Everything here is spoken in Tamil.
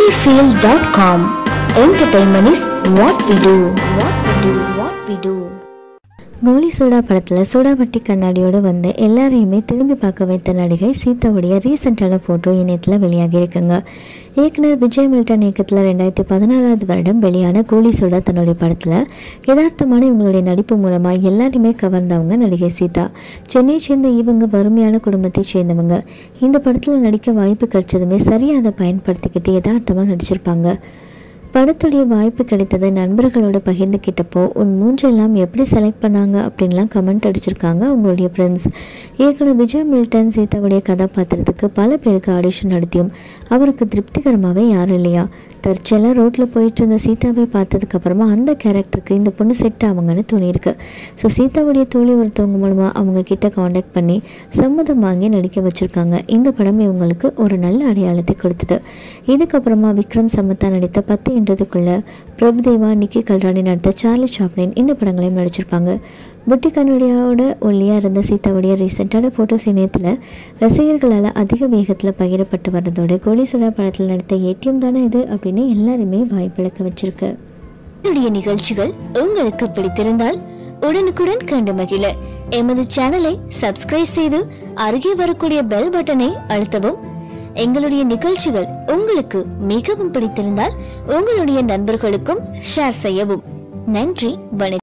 Moviefeel.com. Entertainment is what we do. What we do. Goli Soda படத்தில் சோடாபட்டி கண்ணாடியோடு வந்து எல்லாரையுமே திரும்பி பார்க்க வைத்த நடிகை சீதாவுடைய ரீசெண்டான ஃபோட்டோ இணையத்தில் வெளியாகி இருக்குங்க. இயக்குனர் விஜய் மில்டன் இயக்கத்தில் 2014 வருடம் வெளியான கோலி சோடா தன்னுடைய படத்தில் யதார்த்தமான இவங்களுடைய நடிப்பு மூலமாக எல்லாருமே கவர்ந்தவங்க நடிகை சீதா. சென்னையை சேர்ந்த இவங்க வறுமையான குடும்பத்தை சேர்ந்தவங்க. இந்த படத்தில் நடிக்க வாய்ப்பு கிடைச்சதுமே சரியாக அதை பயன்படுத்திக்கிட்டு யதார்த்தமாக நடிச்சிருப்பாங்க. படத்துடைய வாய்ப்பு கிடைத்தது நண்பர்களோட பகிர்ந்துக்கிட்டப்போ உன் மூன்றெல்லாம் எப்படி செலக்ட் பண்ணாங்க அப்படின்லாம் கமெண்ட் அடிச்சிருக்காங்க அவங்களுடைய ஃப்ரெண்ட்ஸ். இயக்குனர் விஜய் மில்டன் சீதாவுடைய கதாபாத்திரத்துக்கு பல பேருக்கு ஆடிஷன் நடத்தியும் அவருக்கு திருப்திகரமாகவே யாரும் இல்லையா. தற்செயலாக ரோட்டில் போயிட்டு இருந்த சீதாவை பார்த்ததுக்கப்புறமா அந்த கேரக்டருக்கு இந்த பொண்ணு செட் ஆகுங்கன்னு தோணியிருக்கு. ஸோ சீதாவுடைய தோழி ஒருத்தவங்க மூலமாக அவங்க கிட்ட காண்டாக்ட் பண்ணி சம்மதம் வாங்கி நடிக்க வச்சுருக்காங்க. இந்த படம் இவங்களுக்கு ஒரு நல்ல அடையாளத்தை கொடுத்தது. இதுக்கப்புறமா விக்ரம் சமத்தா நடித்த 10 என்றதுக்குள்ள பிரபுதேவா, நிக்கி கல்ராணி நடித்த சார்லி சாப்ளின் இந்த படங்களையும் நடிச்சிருப்பாங்க. புட்டி கண்ணாடியோட ஒல்லியாக இருந்த சீதாவுடைய ரீசெண்டான ஃபோட்டோஸ் இணையத்தில் ரசிகர்களால் அதிக வேகத்தில் பகிரப்பட்டு வர்றதோட கோலி சோடா படத்தில் நடித்த ஏடிஎம் தானே இது அப்படின்னு எல்லாருமே வாய்ப்பிழக்க வச்சிருக்கு. என்னுடைய நிகழ்ச்சிகள் உங்களுக்கு பிடித்திருந்தால் உடனுக்குடன் கண்டு மகிழ எமது சேனலை சப்ஸ்கிரைப் செய்து அருகே வரக்கூடிய பெல் பட்டனை அழுத்தவும். எங்களுடைய நிகழ்ச்சிகள் உங்களுக்கு மிகவும் பிடித்திருந்தால் உங்களுடைய நண்பர்களுக்கும் ஷேர் செய்யவும். நன்றி, வணக்கம்.